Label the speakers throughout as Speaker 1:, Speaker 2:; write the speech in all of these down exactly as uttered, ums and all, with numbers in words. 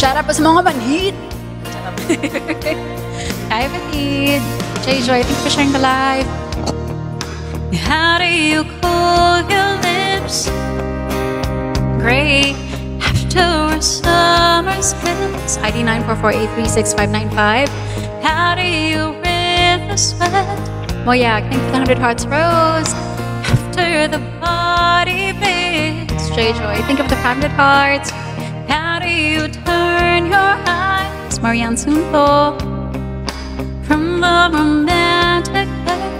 Speaker 1: Shout out po sa mga manhid. Hi, Fatid. Jay Joy, thank you for sharing the live. How do you cool your lips? Gray after a summer's kiss. I D nine four four eight three six five nine five. How do you rid the sweat? Moyak, thank you for the hundred hearts. Rose after the body beats. Jay Joy, think of the five hundred hearts. How do you turn your eyes? Marianne Sunto from the romantic bed.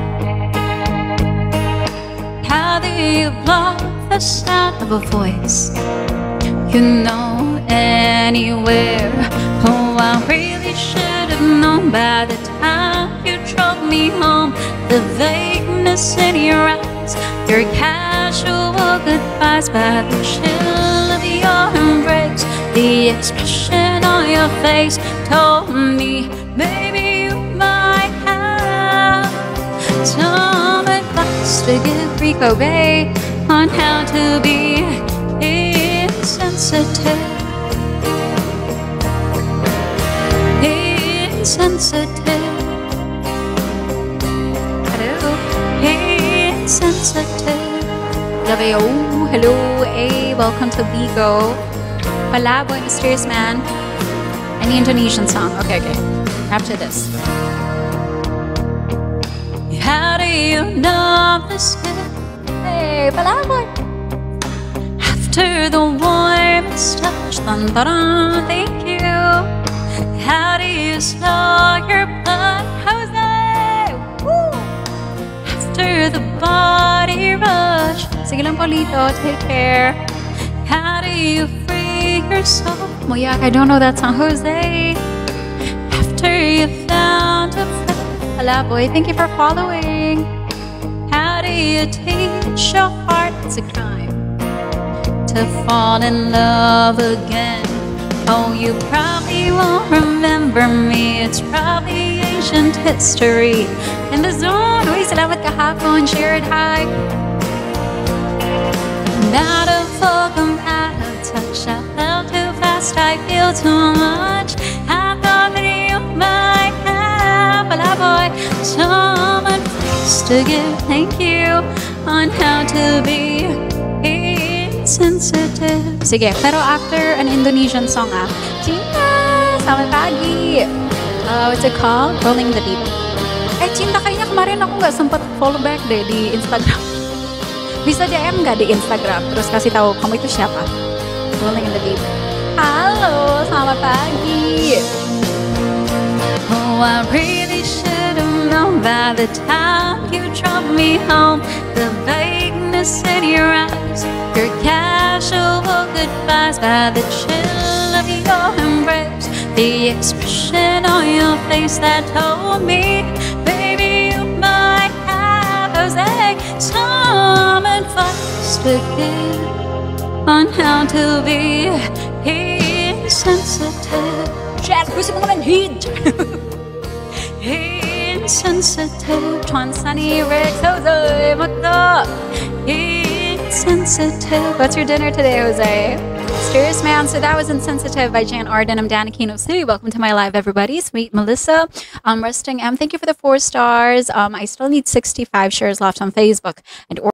Speaker 1: How do you block the sound of a voice you know anywhere? Oh, I really should have known by the time you drove me home. The vagueness in your eyes, your casual goodbyes, by the chill of your embrace, the expression on your face told me maybe you might have some advice to give Rico Bay on how to be insensitive. Insensitive. Hello. Insensitive. Hello. Hello. Hey, welcome to Vigo. Palaboy, Mysterious Man. Any Indonesian song? Okay, okay. After this. How do you numb the skin? Hey, Palaboy. After the warmest touch, dun, dun, dun, thank you. How do you slow your blood? Jose! Woo! After the body rush. Sige lang, Polito. Take care. How do you free your soul? Moyak, I don't know that song. Jose. After you found a friend. Hala, boy. Thank you for following. How do you teach your heart? It's a crime to fall in love again. Oh, you probably won't remember me. It's probably ancient history. In the zone, uy, salamat kahapon. Shared high. Not a folk, I'm out of touch. I felt too fast, I feel too much. I thought that you might have, wala boy, some advice to give. Thank you on how to be sensitive. Sige, pero after an Indonesian song, ah. Cinta, selamat pagi. Uh, what's it called? Rolling the Deep. Eh, Cinta, kayaknya kemarin aku nggak sempet follow back deh di Instagram. Bisa D M nggak di Instagram? Terus kasih tahu kamu itu siapa? Rolling in the Deep. Halo, selamat pagi. Oh, I really should have known by the time you drove me home. The vagueness in your eyes, your casual goodbyes, by the chill of your embrace, the expression on your face that told me, baby, you might have Jose, some advice to give on how to be insensitive. Chat, gusto mo naman hit. Insensitive. Tron Sunny Rex Jose. What's up? Insensitive. What's your dinner today, Jose? Mysterious Man. So that was Insensitive by Jan Arden. I'm Dana Kino City. Welcome to my live, everybody. Sweet Melissa. Um, Resting M. Thank you for the four stars. Um, I still need sixty-five shares left on Facebook. And